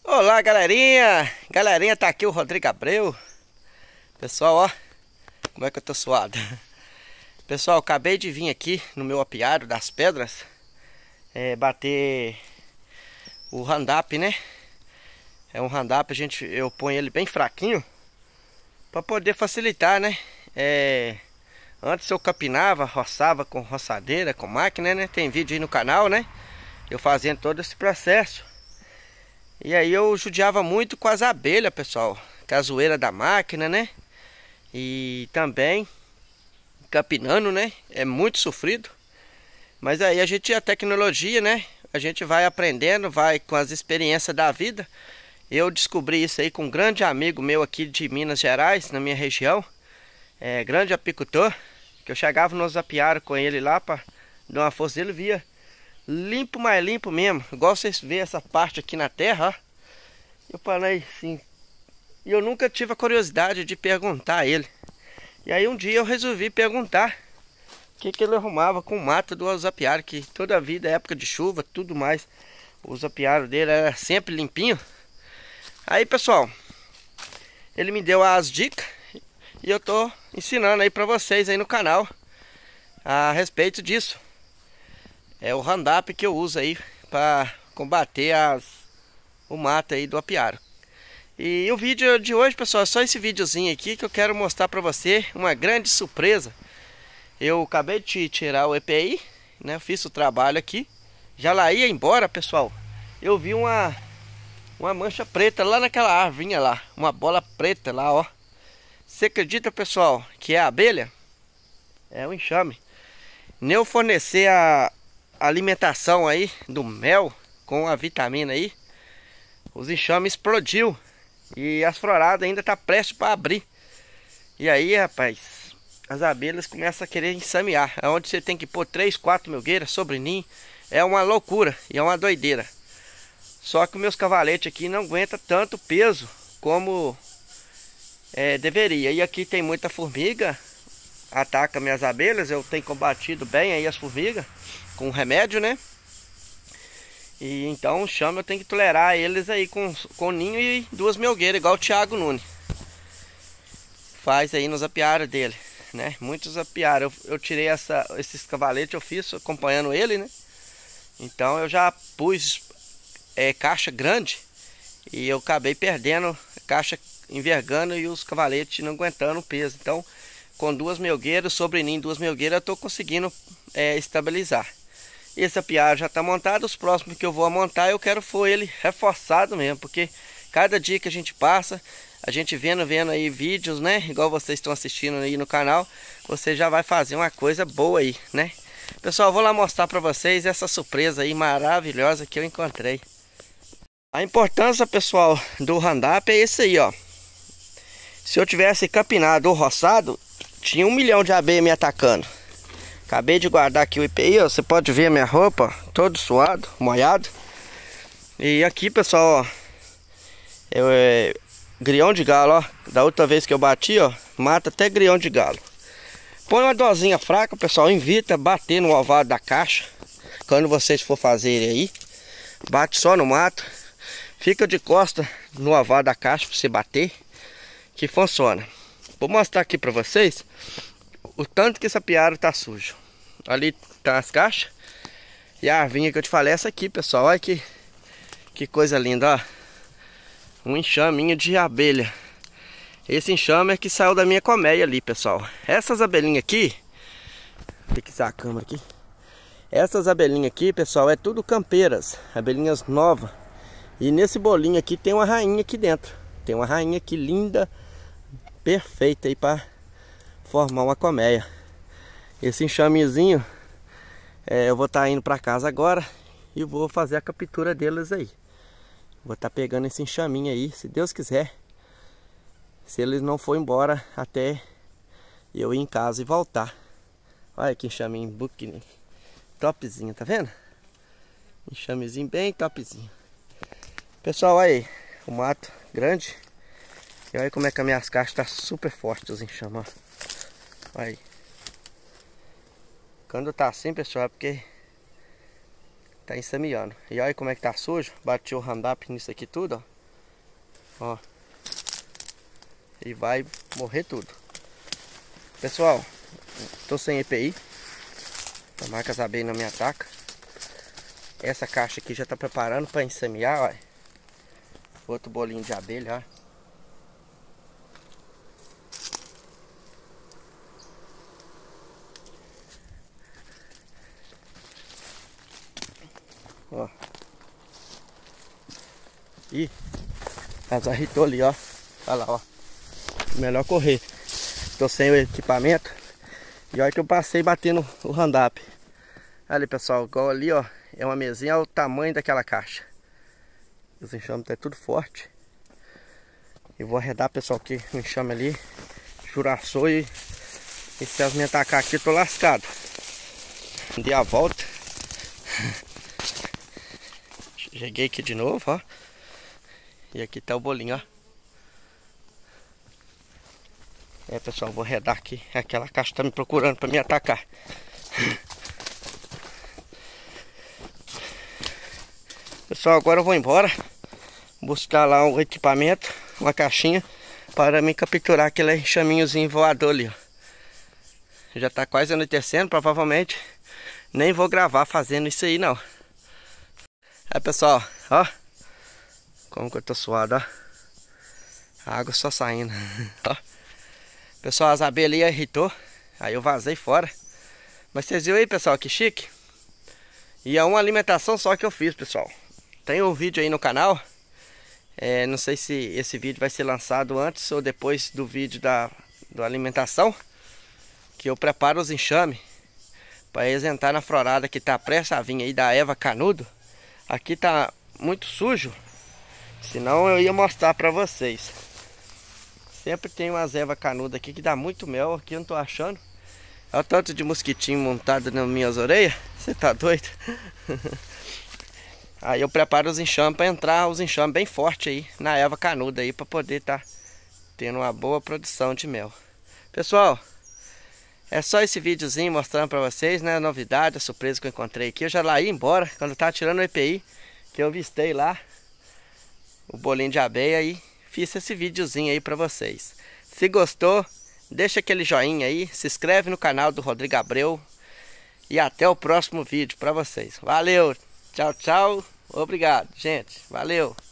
Olá, galerinha! Galerinha, tá aqui o Rodrigo Abreu. Pessoal, ó, como é que eu tô suado. Pessoal, acabei de vir aqui no meu apiário das pedras bater o roundup, né? É um roundup, eu ponho ele bem fraquinho pra poder facilitar, né? Antes eu capinava, roçava com roçadeira, com máquina, né? Tem vídeo aí no canal, né? Eu fazendo todo esse processo. E aí eu judiava muito com as abelhas, pessoal, com a zoeira da máquina, né? E também capinando, né? É muito sofrido. Mas aí a tecnologia, né? A gente vai aprendendo, vai com as experiências da vida. Eu descobri isso aí com um grande amigo meu aqui de Minas Gerais, na minha região. Grande apicultor, que eu chegava nos apiários com ele lá para dar uma força dele, via limpo, mais limpo mesmo. Igual vocês vêem essa parte aqui na terra, ó. Eu falei assim, e eu nunca tive a curiosidade de perguntar a ele. E aí um dia eu resolvi perguntar o que ele arrumava com o mato dos apiários, que toda a vida, época de chuva, tudo mais, os apiários dele era sempre limpinho. Aí, pessoal, ele me deu as dicas e eu tô ensinando aí pra vocês aí no canal a respeito disso. É o roundup que eu uso aí para combater o mato aí do apiário. E o vídeo de hoje, pessoal, é só esse videozinho aqui que eu quero mostrar para você uma grande surpresa. Eu acabei de tirar o EPI, né? Eu fiz o trabalho aqui. Já lá ia embora, pessoal. Eu vi uma mancha preta lá naquela árvore lá, uma bola preta lá, ó. Você acredita, pessoal, que é a abelha? É um enxame. Nem eu fornecer a alimentação aí do mel com a vitamina aí, os enxames explodiu e as floradas ainda tá prestes para abrir. E aí, rapaz, as abelhas começam a querer ensamear. É onde você tem que pôr 3, 4 melgueiras sobre ninho. É uma loucura e é uma doideira. Só que os meus cavaletes aqui não aguentam tanto peso como deveria. E aqui tem muita formiga, ataca minhas abelhas. Eu tenho combatido bem aí as formigas com remédio, né? E então o chama eu tenho que tolerar eles aí com ninho e 2 melgueiras, igual o Thiago Nunes faz aí nos apiários dele, né? Muitos apiários. Eu tirei esses cavaletes, eu fiz acompanhando ele, né? Então eu já pus caixa grande e eu acabei perdendo caixa, envergando, e os cavaletes não aguentando o peso. Então com 2 melgueiras sobre ninho, 2 melgueiras, eu tô conseguindo estabilizar. Esse apiário já está montado. Os próximos que eu vou montar, eu quero for ele reforçado mesmo, porque cada dia que a gente passa, a gente vendo aí vídeos, né, igual vocês estão assistindo aí no canal, você já vai fazer uma coisa boa aí, né? Pessoal, eu vou lá mostrar para vocês essa surpresa aí maravilhosa que eu encontrei. A importância, pessoal, do roundup é esse aí, ó. Se eu tivesse capinado ou roçado, tinha 1 milhão de abelhas me atacando. Acabei de guardar aqui o EPI, ó. Você pode ver a minha roupa, todo suado, molhado. E aqui, pessoal, ó, grião de galo, ó. Da outra vez que eu bati, ó, mata até grião de galo. Põe uma dosinha fraca, pessoal, evita bater no ovado da caixa. Quando vocês for fazer aí, bate só no mato. Fica de costa no ovado da caixa pra você bater, que funciona. Vou mostrar aqui pra vocês o tanto que esse apiário tá sujo. Ali tá as caixas. E a arvinha que eu te falei é essa aqui, pessoal. Olha que coisa linda, ó. Um enxaminho de abelha. Esse enxame é que saiu da minha colmeia ali, pessoal. Essas abelhinhas aqui, vou fixar a câmera aqui. Essas abelhinhas aqui, pessoal, é tudo campeiras, abelhinhas novas. E nesse bolinho aqui tem uma rainha aqui dentro. Tem uma rainha aqui linda, perfeita aí para formar uma colmeia. Esse enxamezinho, eu vou estar indo para casa agora e vou fazer a captura deles aí. Vou estar pegando esse enxaminho aí, se Deus quiser. Se eles não for embora até eu ir em casa e voltar. Olha que enxaminho buquinho, topzinho, tá vendo? Enxamezinho bem topzinho. Pessoal, olha aí, o mato grande. E olha como é que as minhas caixas tá super fortes, os enxames, ó. Olha aí. Quando tá assim, pessoal, é porque tá ensameando. E olha como é que tá sujo. Bati o roundup nisso aqui tudo, ó. Ó. E vai morrer tudo. Pessoal, tô sem EPI. Tomara que as abelhas não me atacam. Essa caixa aqui já tá preparando para insemear, ó. Outro bolinho de abelha, ó. Ó. Ih, as arretou ali, ó. Olha lá, ó. Melhor correr. Tô sem o equipamento. E olha que eu passei batendo o hand-up. Ali, pessoal, igual ali, ó. É uma mesinha, olha o tamanho daquela caixa. Os enxames tá tudo forte. Eu vou arredar, pessoal, que o enxame ali juraçou e se elas me atacar aqui, eu tô lascado. Dei a volta. Cheguei aqui de novo, ó. E aqui tá o bolinho, ó. Pessoal, vou arredar aqui. Aquela caixa tá me procurando pra me atacar. Pessoal, agora eu vou embora. Buscar lá um equipamento, uma caixinha, para me capturar aquele enxaminhozinho voador ali, ó. Já tá quase anoitecendo, provavelmente nem vou gravar fazendo isso aí, não. Pessoal, ó. Como que eu tô suado, ó. A água só saindo. Ó. Pessoal, as abelhas aí irritou. Aí eu vazei fora. Mas vocês viram aí, pessoal, que chique. E é uma alimentação só que eu fiz, pessoal. Tem um vídeo aí no canal. Não sei se esse vídeo vai ser lançado antes ou depois do vídeo da alimentação. Que eu preparo os enxames para eles entrar na florada que tá prestes a vir aí da Eva Canudo. Aqui tá muito sujo. Senão eu ia mostrar para vocês. Sempre tem umas ervas canudas aqui que dá muito mel. Aqui eu não tô achando. Olha o tanto de mosquitinho montado nas minhas orelhas. Você tá doido? Aí eu preparo os enxames para entrar os enxames bem forte aí na erva canuda aí, para poder tá tendo uma boa produção de mel. Pessoal, é só esse videozinho mostrando para vocês, né, a novidade, a surpresa que eu encontrei aqui. Eu já lá ia embora quando eu tava tirando o EPI, que eu avistei lá o bolinho de abelha e fiz esse videozinho aí para vocês. Se gostou, deixa aquele joinha aí, se inscreve no canal do Rodrigo Abreu e até o próximo vídeo para vocês. Valeu, tchau, tchau, obrigado, gente, valeu.